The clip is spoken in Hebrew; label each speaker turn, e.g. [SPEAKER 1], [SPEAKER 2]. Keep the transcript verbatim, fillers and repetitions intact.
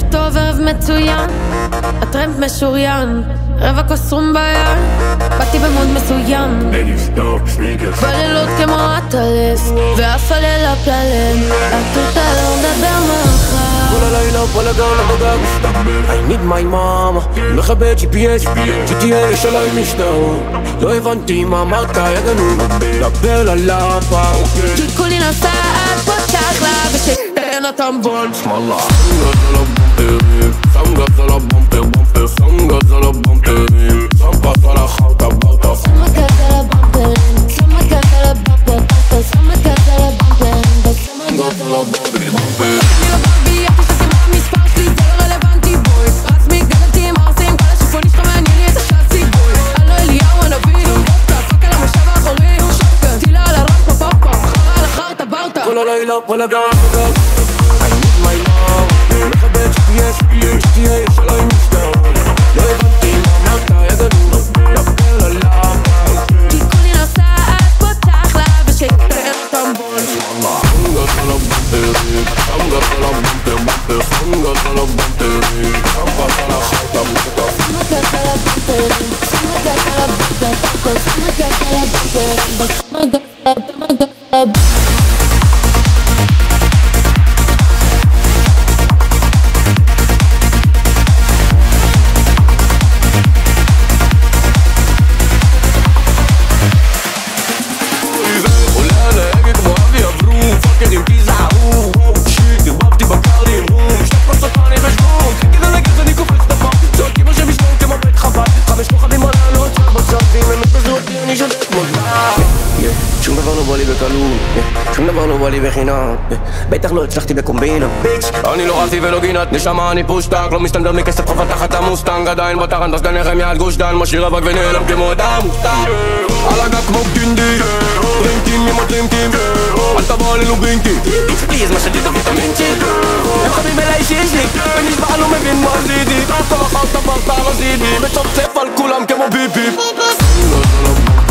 [SPEAKER 1] טוב, ערב מצוין, הטרמפ משוריין, רבע כוס רום ביד, באתי במוד מסוים, בלילות כמו הטלס, ואף עלה לפלם, התות לא מדבר מחר.
[SPEAKER 2] כל הלילה בלגן הדגג I need my mama, מכבה ג'י פי אס, ג'י טי איי יש עליי משטר, לא הבנתי מה אמרת, יגנו, דבר ללאפה.
[SPEAKER 1] כי כולי נוסעת, פותח לה ושתן הטמבון.
[SPEAKER 2] שמאללה, סנגת על הבומפר, בומפר, סנגת על הבומפרים, סמפת על החרטה ברטה.
[SPEAKER 1] סמקת על הבומפרים, סמקת על הבומפר, סמקת על הבומפרים, סמקת על הבומפרים. אני לא ברבי, אף שתשים על המספר שלי, זה לא רלוונטי בוי. רצמי, גדלתי עם ארסים, כל השפון נשכם מעניין לי את השאצי בוי. אני לא אליהו הנביא, פאק על המשאב האחורי, שוקר, טילה על הרמפה פאפה, חרה על החרטה ברטה.
[SPEAKER 2] כל הלילה בלגן הדגג I need my mama, מכבה ג'י פי אס, ג'י טי איי יש עליי משטר, לא הבנתי מה אמרת, יגנו, דבר ללאפה.
[SPEAKER 1] כי כולי נוסעת, פותח לה ושתן הטמבון.
[SPEAKER 2] סנגת על הבומפרים, סנגת על הבומפר, בומפר, סנגת על הבומפרים, סמפת על החרטה ברטה.
[SPEAKER 1] סמקת על הבומפרים, סמקת על הבומפרים, סמקת על הבומפרים, סמקת על הבומפרים.
[SPEAKER 2] פאקרים תיזהרו, וואו שיט, הרבבתי בקרדים, רום שתי כוסות אני חשבון, כדי לגז אני קופץ דבר, צועקים השם ישמעו כמו בית חב"ד, חמש כוכבים על העלות של בצד, ואם הם יתפזו אותי אני שותק מודע. שום דבר לא בא לי בקלות, שום דבר לא בא לי בחינם, בטח לא הצלחתי בקומבינה, ביץ' אני לא רסי ולא גינת, נשמה אני פושטק, לא מסתנדר מכסף חובה תחת המוסטנג, עדיין בתחן דסגן נחמיית גוש דן, משאיר אבק ונעלם כמו אדם מוסטנג, על הגג כמו קינדי, טרינקים עם הטרינקים, אל תבוא עלינו ברינקי, פליז מה שתית ויטמינצ'י, הם חבים אליי שיש לי, ונשבע לא מבין מה עשיתי, כל אחת טברת רזידי, מצפצף על כולם כמו ביפי.